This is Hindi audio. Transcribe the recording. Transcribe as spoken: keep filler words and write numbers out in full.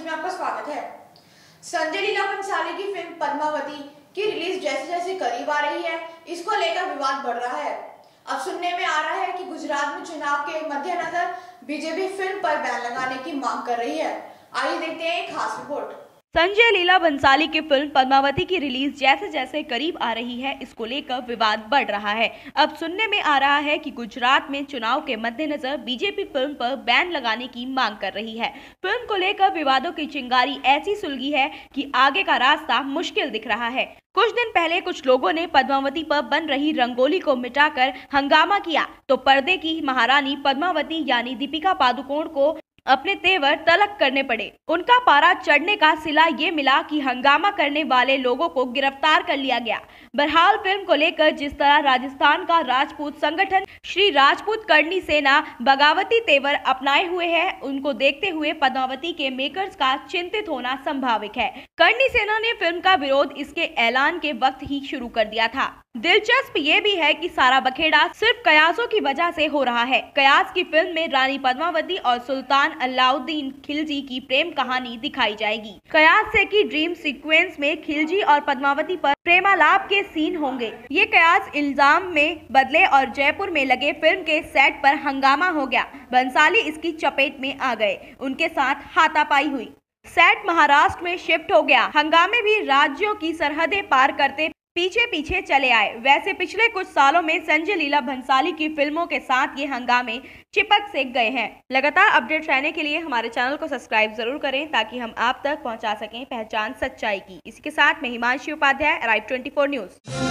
में आपका स्वागत है। संजय लीला भंसाली की फिल्म पद्मावती की रिलीज जैसे जैसे करीब आ रही है, इसको लेकर विवाद बढ़ रहा है। अब सुनने में आ रहा है कि गुजरात में चुनाव के मद्देनजर बीजेपी फिल्म पर बैन लगाने की मांग कर रही है। आइए देखते हैं एक खास रिपोर्ट। संजय लीला भंसाली की फिल्म पद्मावती की रिलीज जैसे जैसे करीब आ रही है, इसको लेकर विवाद बढ़ रहा है। अब सुनने में आ रहा है कि गुजरात में चुनाव के मद्देनजर बीजेपी फिल्म पर बैन लगाने की मांग कर रही है। फिल्म को लेकर विवादों की चिंगारी ऐसी सुलगी है कि आगे का रास्ता मुश्किल दिख रहा है। कुछ दिन पहले कुछ लोगों ने पद्मावती पर बन रही रंगोली को मिटाकर हंगामा किया, तो पर्दे की महारानी पद्मावती यानी दीपिका पादुकोण को अपने तेवर तलब करने पड़े। उनका पारा चढ़ने का सिला ये मिला कि हंगामा करने वाले लोगों को गिरफ्तार कर लिया गया। बहरहाल फिल्म को लेकर जिस तरह राजस्थान का राजपूत संगठन श्री राजपूत करनी सेना बगावती तेवर अपनाए हुए है, उनको देखते हुए पद्मावती के मेकर्स का चिंतित होना संभाविक है। करनी सेना ने फिल्म का विरोध इसके ऐलान के वक्त ही शुरू कर दिया था। दिलचस्प ये भी है कि सारा बखेड़ा सिर्फ कयासों की वजह से हो रहा है। कयास की फिल्म में रानी पद्मावती और सुल्तान अलाउद्दीन खिलजी की प्रेम कहानी दिखाई जाएगी। कयास से की ड्रीम सीक्वेंस में खिलजी और पद्मावती पर प्रेमालाप के सीन होंगे। ये कयास इल्जाम में बदले और जयपुर में लगे फिल्म के सेट पर हंगामा हो गया। बंसाली इसकी चपेट में आ गए, उनके साथ हाथापाई हुई। सेट महाराष्ट्र में शिफ्ट हो गया। हंगामे भी राज्यों की सरहदें पार करते पीछे पीछे चले आए। वैसे पिछले कुछ सालों में संजय लीला भंसाली की फिल्मों के साथ ये हंगामे चिपक से गए हैं। लगातार अपडेट रहने के लिए हमारे चैनल को सब्सक्राइब जरूर करें, ताकि हम आप तक पहुंचा सकें पहचान सच्चाई की। इसी के साथ मैं Himanshi Upadhyay, right twenty four news.